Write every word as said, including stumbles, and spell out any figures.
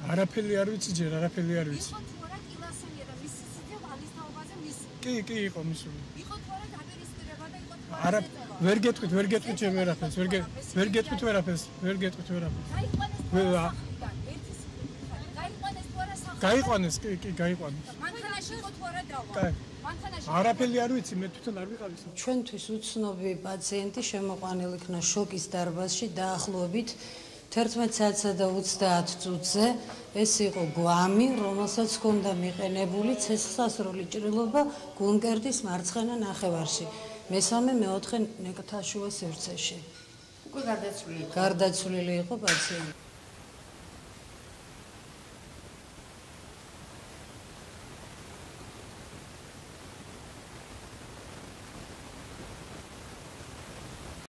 არაფერი არ ვიცი ჯერ, არაფერი არ ვიცი. იყო თუ არა კილასონია და მისი სიძე ვალის თაობაზე მისი. კი, კი იყო მისული. იყო თუ არა დაპირისპირება და იყო თუ არა, ვერ გეტყვით, ვერ გეტყვით ჩემ ვერაფერს, ვერ ვერ გეტყვით ვერაფერს, ვერ გეტყვით ვერაფერს. გაიყვანეს ერთი გაიყვანეს თუ არა სახელი. გაიყვანეს, კი, კი, გაიყვანეს. მანქანაში იყო თუ არა დავა. კაი. მანქანაში არაფერი არ ვიცი, მე თვითონ არ ვიყავი. ჩვენთვის უცნობი პაციენტი შემოყვანილ იქნა შოკის დარბაზში დაახლოებით თერთმეტ საათსა და ოცდაათ წუთზე. ეს იყო გვამი, რომელსაც ჰქონდა მიყენებული ცეცხლსასროლი ჭრილობა გულმკერდის მარცხენა ნახევარში. მესამე, მეოთხე ნეკთაშუა სივრცეში. უკვე გარდაცვლილი. გარდაცვლილი იყო პაციენტი.